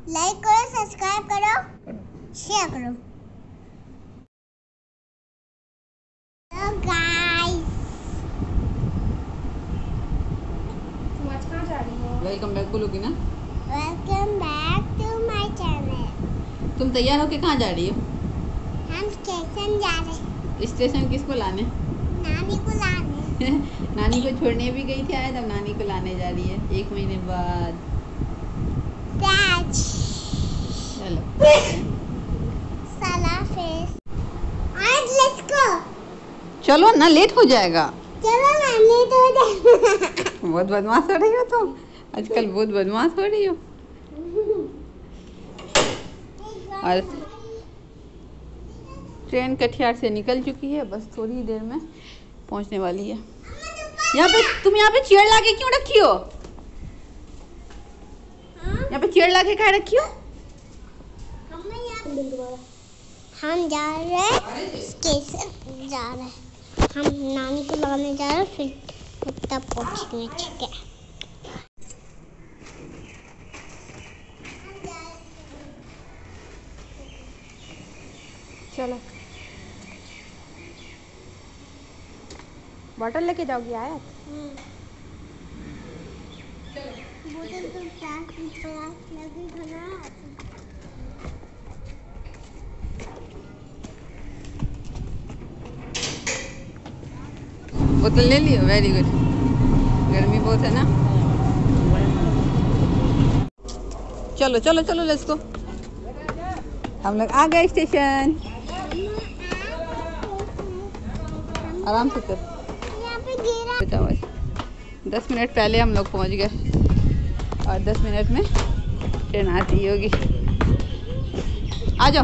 Like करो, subscribe करो, share करो। हेलो गाइस, तुम आज कहाँ जा रही हो? वेलकम बैक बोलोगी ना? Welcome back to my channel. तुम तैयार होके कहाँ जा रही हो? हम स्टेशन जा रहे हैं। स्टेशन किसको लाने? नानी को लाने। नानी को छोड़ने भी गई थी आयत, अब नानी को लाने जा रही है 1 महीने बाद। चलो साला फेस। आज लेट्स गो। चलो ना, लेट हो जाएगा। चलो ना, लेट हो जाएगा। बहुत बदमाश हो रही हो तुम, आजकल बहुत बदमाश हो रही हो। और ट्रेन कटिहार से निकल चुकी है, बस थोड़ी ही देर में पहुंचने वाली है। तुम यहाँ पे चेयर लाके क्यों रखी हो? यहाँ पे चेयर लाके कहाँ रखी हो? हम जा रहे हैं स्टेशन, जा रहे हैं। हम नानी को लाने जा रहे हैं, फिर तब पहुँचेंगे। ठीक है। चलो, बॉटल लेके जाओगी आयत? बोतल तो प्यास लगी खाना। बोतल ले लियो, वेरी गुड। गर्मी बहुत है ना। चलो चलो चलो, लेट्स गो। हम लोग आ गए स्टेशन। आराम से चल। यहाँ पे गिरा। 10 मिनट पहले हम लोग पहुंच गए और 10 मिनट में ट्रेन आती होगी। आ जाओ,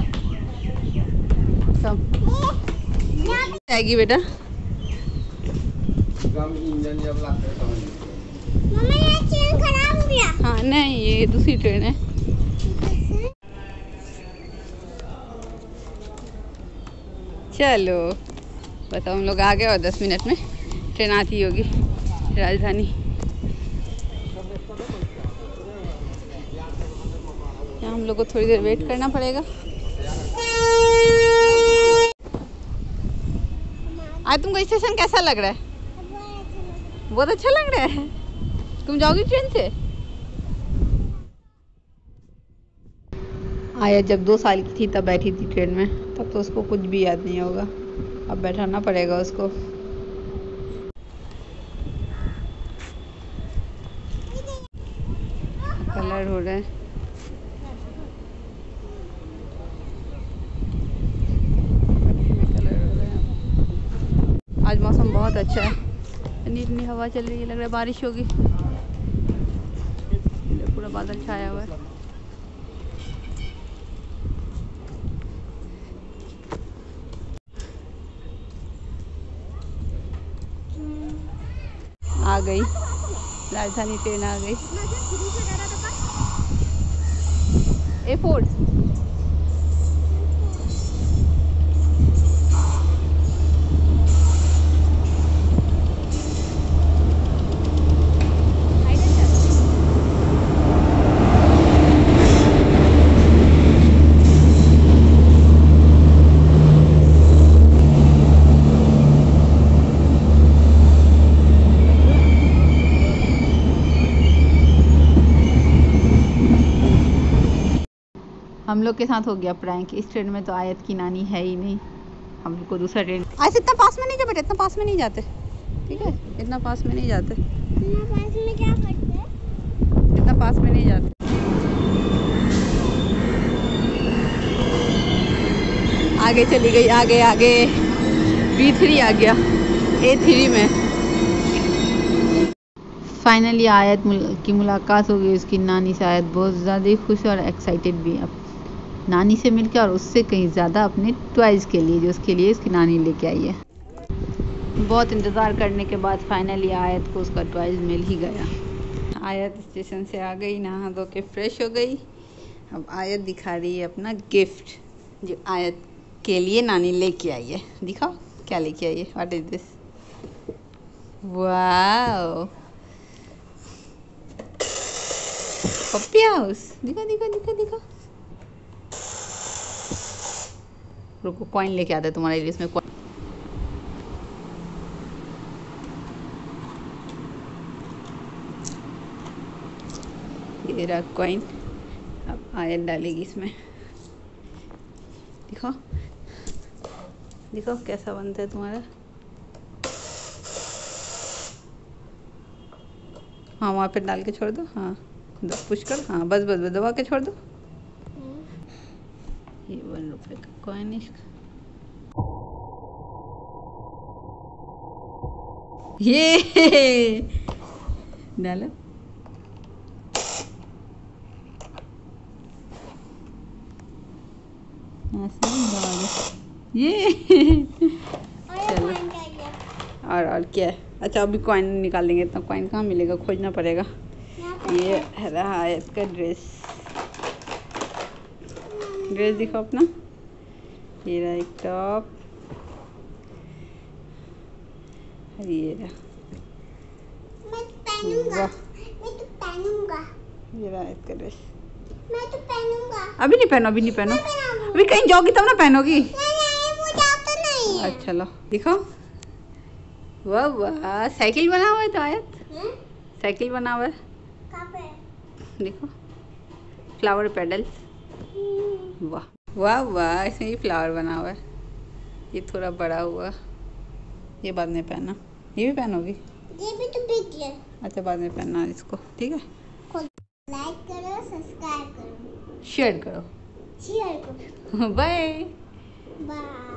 आएगी बेटा। मम्मा, ये ट्रेन खराब हो गया। हाँ नहीं, ये दूसरी ट्रेन है। चलो बताओ, हम लोग आ गए और 10 मिनट में ट्रेन आती होगी राजधानी। यहाँ हम लोग को थोड़ी देर वेट करना पड़ेगा। आज तुमको स्टेशन कैसा लग रहा है? बहुत अच्छा लग रहा है। तुम जाओगी ट्रेन से? आया जब 2 साल की थी तब बैठी थी ट्रेन में, तब तो उसको कुछ भी याद नहीं होगा। अब बैठाना पड़ेगा उसको। कलर हो रहा है। आज मौसम बहुत अच्छा है, इतनी हवा चल रही है, लग रहा है बारिश होगी। पूरा बादल छाया हुआ है। आ गई राजधानी ट्रेन, आ गई। एयरपोर्ट हम लोग के साथ हो गया प्रैंक। इस ट्रेन में तो आयत की नानी है ही नहीं, हम लोग को दूसरा ट्रेन। ऐसे इतना पास में नहीं जा बेटा, इतना पास में नहीं जाते, ठीक है? इतना पास में नहीं जाते। इतना पास में क्या करते हैं? इतना पास में नहीं जाते। आगे चली गई, आगे आगे B3 आ गया, A3 में। फाइनली आयत की मुलाकात हो गई उसकी नानी से। आयत बहुत ज़्यादा खुश और एक्साइटेड भी है नानी से मिलकर, और उससे कहीं ज़्यादा अपने टॉयज़ के लिए जो उसके लिए उसकी नानी लेके आई है। बहुत इंतज़ार करने के बाद फाइनली आयत को उसका टॉयज़ मिल ही गया। आयत स्टेशन से आ गई, नहा धो के फ्रेश हो गई। अब आयत दिखा रही है अपना गिफ्ट जो आयत के लिए नानी लेके आई है। दिखाओ क्या लेके आई है। What is this? Wow, puppy house दिखा दिखा दिखा दिखा। रुको कॉइन लेके आता है तुम्हारे लिए, इसमें कॉइन। ये रहा कॉइन, अब आयत डालेगी इसमें। दिखो दिखो कैसा बनता है तुम्हारा। हाँ वहाँ पे डाल के छोड़ दो। हाँ पुश कर। हाँ बस बस बस दबा के छोड़ दो। ये 1 रुपए का कॉइन इसका। ये डालो। ये चलो और क्या है। अच्छा अभी कॉइन निकाल देंगे, इतना कॉइन कहाँ मिलेगा, खोजना पड़ेगा। ये रहा आयत का ड्रेस दिखो अपना। ये रहा एक टॉप, ये रहा मैं तो पहनूंगा, मैं तो पहनूंगा। ये रहा आयत का ड्रेस। मैं तो पहनूंगा। अभी नहीं पहनो, अभी नहीं पहनो, अभी कहीं जाओगी तब ना पहनोगी। नहीं वो जाता नहीं है। अच्छा लो दिखो। वाह वाह साइकिल बना हुआ है तो आयत, साइकिल बना हुआ है। कहाँ पे? देखो फ्लावर पेडल्स। वाह वाह वाह इसमें ये फ्लावर बना हुआ है। ये थोड़ा बड़ा हुआ, ये बाद में पहनना। ये भी पहनोगी? ये भी तो बिग है। अच्छा बाद में पहनना इसको, ठीक है। लाइक करो, सब्सक्राइब करो, शेयर करो। शेयर करो। Bye bye.